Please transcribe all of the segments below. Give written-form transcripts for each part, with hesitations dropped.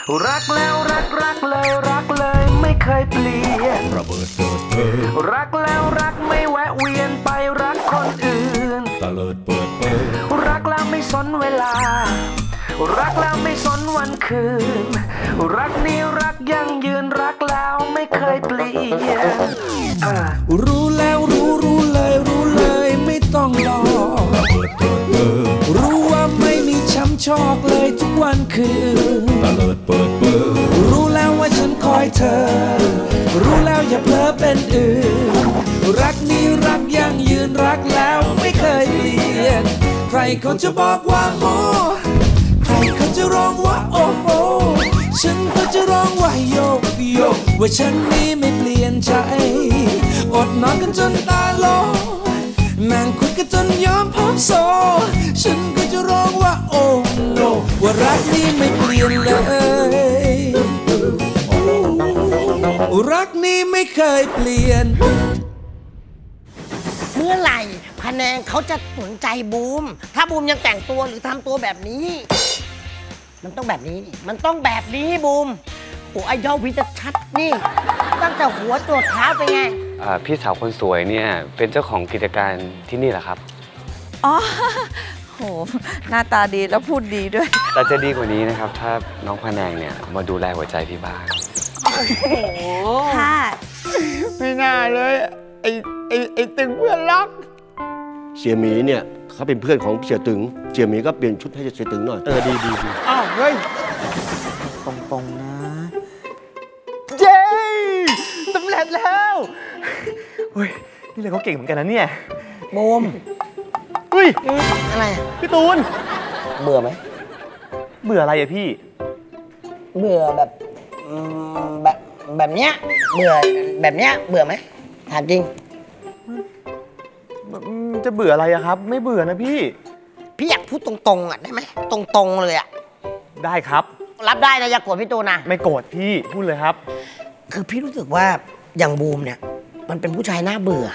รักแล้วรักเลยรักเลยไม่เคยเปลี่ยนระเบิดเปิดเผยรักแล้วรักไม่แวะเวียนไปรักคนอื่นตะเลิดเปิดเผยรักแล้วไม่สนเวลารักแล้วไม่สนวันคืนรักนี้รักยั่งยืนรักแล้วไม่เคยเปลี่ยนรู้แล้วรู้เลยไม่ต้องรอระเบิดเปิดเผยรู้ว่าไม่มีช้ำชอกเลยทุกวันคืนตะเลิดเปิดเผยรู้แล้วว่าฉันคอยเธอรู้แล้วอย่าเพ้อเป็นอื่นรักนี้รักยั่งยืนรักแล้วไม่เคยเปลี่ยนใครเขาจะบอกว่าโอ้ใครเขาจะร้องว่าโอ้โหฉันก็จะร้องว่าโยกโยกว่าฉันนี้ไม่เปลี่ยนใจอดนอนกันจนตาโลนั่งคุยกันจนยอมพบโซฉันก็จะร้องว่าโอ้โนว่ารักนี้ไม่เปลี่ยนเลยรักนี้ไม่เคยเปลี่ยนเมื่อไหร่พะแนงเขาจะสนใจบูมถ้าบูมยังแต่งตัวหรือทำตัวแบบนี้มันต้องแบบนี้มันต้องแบบนี้บูมโอ้ไอดอลพี่จะชัดนี่ตั้งแต่หัวจรดเท้าไปไงพี่สาวคนสวยเนี่ยเป็นเจ้าของกิจการที่นี่แหละครับอ๋อโหหน้าตาดีแล้วพูดดีด้วยแต่จะดีกว่านี้นะครับถ้าน้องพะแนงเนี่ยมาดูแลหัวใจพี่บ้างโอ้โหค่ะไม่น่าเลยไอ้ตึงเพื่อนรักเสี่ยหมีเนี่ยเขาเป็นเพื่อนของเสี่ยตึงเสี่ยหมีก็เปลี่ยนชุดให้เสี่ยตึงหน่อยดีอ้าวเฮ้ยตรงๆนะเย้สำเร็จแล้วเฮ้ยนี่เลยเขาเก่งเหมือนกันนะเนี่ยบูมเฮ้ยอะไรพี่ตูนเบื่อไหมเบื่ออะไรอะพี่เบื่อแบบเนี้ยเบื่อแบบเนี้ยเบื่อไหมถามจริงจะเบื่ออะไรอะครับไม่เบื่อนะพี่อยากพูดตรงๆอะได้ไหมตรงๆเลยอะได้ครับรับได้นะอย่าโกรธพี่ตูนนะไม่โกรธพี่พูดเลยครับคือพี่รู้สึกว่าอย่างบูมเนี่ยมันเป็นผู้ชายน่าเบื่อ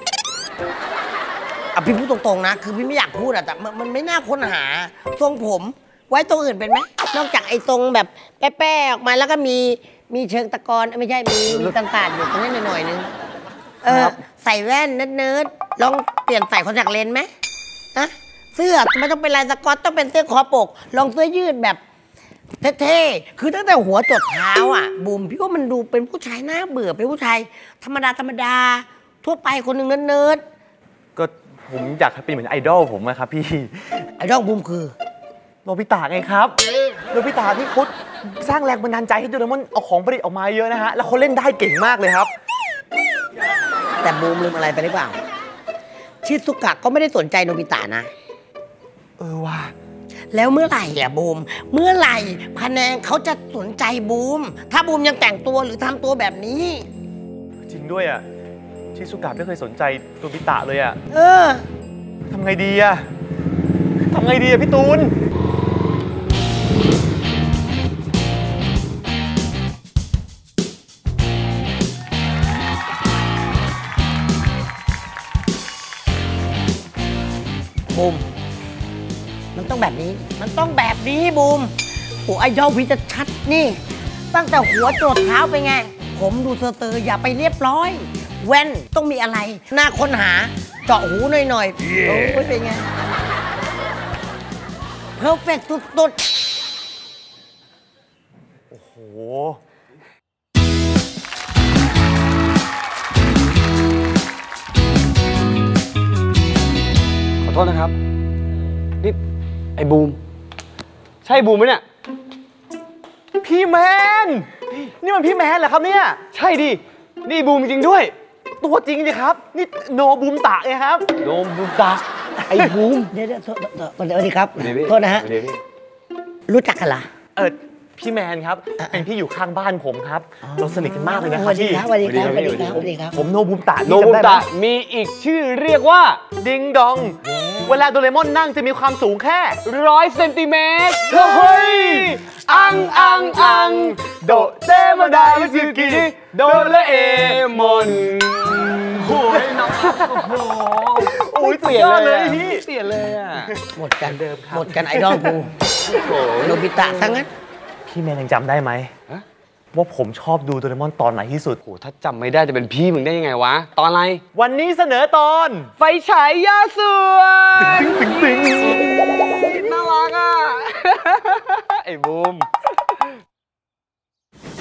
พี่พูดตรงๆนะคือพี่ไม่อยากพูดอะแต่มันไม่น่าค้นหาทรงผมไว้ตรงอื่นเป็นไหมนอกจากไอ้ทรงแบบแป้ๆออกมาแล้วก็มีเชิงตะกอนไม่ใช่มีต่างๆอยู่ตรงนี้หน่อยนึงใส่แว่นเนิร์ดลองเปลี่ยนใส่คอนแทคเลนส์ไหมนะเสื้อไม่ต้องเป็นลายสก๊อตต้องเป็นเสื้อคอปกลองเสื้อยืดแบบเท่ๆคือตั้งแต่หัวจดเท้าอ่ะบูมพี่ว่ามันดูเป็นผู้ชายน่าเบื่อเป็นผู้ชายธรรมดาทั่วไปคนหนึ่งเนิร์ดก็ผมอยากเป็นเหมือนไอดอลผมนะครับพี่ไอดอลบูมคือโนบิตะไงครับโนบิตะที่เขาสร้างแรงบันดาลใจให้โดเรมอนเอาของประดิษฐ์ออกมาเยอะนะฮะแล้วเขาเล่นได้เก่งมากเลยครับแต่บูมลืมอะไรไปหรือเปล่าชิซุกะก็ไม่ได้สนใจโนบิตะนะว่ะแล้วเมื่อไหร่อะบูมเมื่อไหร่พะแนงเขาจะสนใจบูมถ้าบูมยังแต่งตัวหรือทำตัวแบบนี้จริงด้วยอะชิซุกะไม่เคยสนใจโนบิตะเลยอะทำไงดีอะพี่ตูนบูมมันต้องแบบนี้บูมโอ้ไอดอลพี่จะชัดนี่ตั้งแต่หัวจรดเท้าไปไงผมดูเตออย่าไปเรียบร้อยแว่นต้องมีอะไรหน้าค้นหาเจาะหูหน่อยโอ้ยเป็นไงเพอร์เฟกต์สุดโอ้โหขอโทษนะครับนี่ไอ้บูมใช่บูมไหมเนี่ยพี่แมนนี่มันพี่แมนเหรอครับเนี่ยใช่ดินี่บูมจริงด้วยตัวจริงดิครับนี่โนบูมตะไงครับโนบูมตะไอ้บูมเดี๋ยวสวัสดีครับโทษนะฮะรู้จักกันเหรอพี่แมนครับเป็นพี่อยู่ข้างบ้านผมครับเราสนิทกันมากเลยนะครับพี่สวัสดีครับผมโนบูมตะโนบูมตะมีอีกชื่อเรียกว่าดิงดองเวลาโดเรมอนนั่งจะมีความสูงแค่ 100 เซนติเมตรเฮ้ยอังโดเตมาไดซึกิโดเรมอนโอ้ยน้องโอ้ยเปลี่ยนเลยพี่เปลี่ยนเลยอ่ะหมดกันไอดอลกูโนบิตะทั้งนั้นพี่แมนยังจำได้ไหมว่าผมชอบดูโดเรมอนตอนไหนที่สุดโหถ้าจำไม่ได้จะเป็นพี่มึงได้ยังไงวะ ตอนอะไรวันนี้เสนอตอนไฟฉายยาสวยตึง